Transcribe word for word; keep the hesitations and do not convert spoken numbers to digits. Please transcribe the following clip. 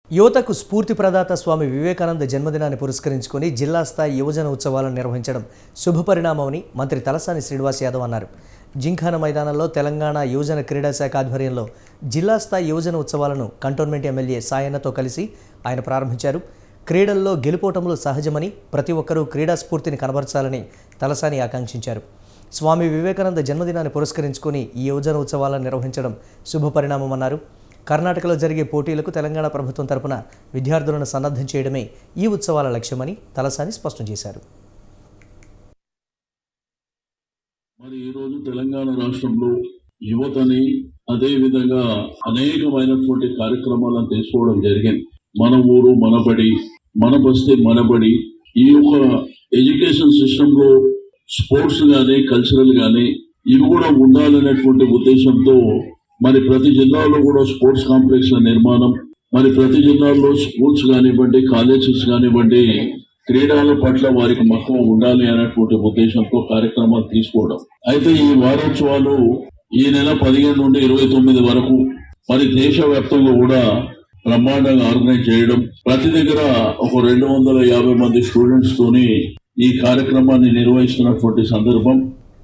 యువతకు స్ఫూర్తి ప్రదాత స్వామి వివేకానంద జన్మదినాన్ని పురస్కరించుకొని జిల్లా స్థాయి యువజన ఉత్సవాలను నిర్వహించడం శుభపరిణామమని మంత్రి తలసాని శ్రీనివాస్ యాదవ్ అన్నారు. జింఖానా మైదానంలో తెలంగాణ యువజన క్రీడా శాఖ ఆధ్వర్యంలో జిల్లా స్థాయి యువజన ఉత్సవాలను కంటోన్మెంట్ ఎమ్మెల్యే సాయన్నతో కలిసి ఆయన ప్రారంభించారు. క్రీడల్లో గెలుపోటములు సహజమని ప్రతి ఒక్కరూ క్రీడా స్ఫూర్తిని కనబరచాలని తలసాని ఆకాంక్షించారు. స్వామి వివేకానంద జన్మదినాన్ని పురస్కరించుకొని ఈ యువజన ఉత్సవాలను నిర్వహించడం శుభపరిణామమన్నారు. కర్ణాటకలో జరిగే పోటీలకు తెలంగాణ ప్రభుత్వం తరపున విద్యార్థులను సన్నద్ధం చేయడమే ఈ ఉత్సవాల లక్ష్యమని తలసాని స్పష్టం చేశారు. మరి ఈ రోజు తెలంగాణ రాష్ట్రంలో యువతని అదే విధంగా అనేకమైనటువంటి కార్యక్రమాలను తీసుకోవడం జరిగింది. మన ఊరు మనబడి, మన బస్తే మనబడి, ఈ యొక్క ఎడ్యుకేషన్ సిస్టమ్ లో స్పోర్ట్స్ గానీ కల్చరల్ గానీ ఇవి కూడా ఉండాలనేటువంటి ఉద్దేశంతో మరి ప్రతి జిల్లాలో కూడా స్పోర్ట్స్ కాంప్లెక్స్ల నిర్మాణం, మరి ప్రతి జిల్లాలో స్కూల్స్ కానివ్వండి, కాలేజెస్ కానివ్వండి, క్రీడల పట్ల వారికి మక్కువ ఉండాలి అనేటువంటి ఉద్దేశంతో కార్యక్రమాలు తీసుకోవడం. అయితే ఈ వారోత్సవాలు ఈ నెల పదిహేను నుండి ఇరవై తొమ్మిది వరకు మరి దేశవ్యాప్తంగా కూడా బ్రహ్మాండంగా ఆర్గనైజ్ చేయడం, ప్రతి దగ్గర ఒక రెండు వందల యాభై మంది స్టూడెంట్స్ తోని ఈ కార్యక్రమాన్ని నిర్వహిస్తున్నటువంటి సందర్భం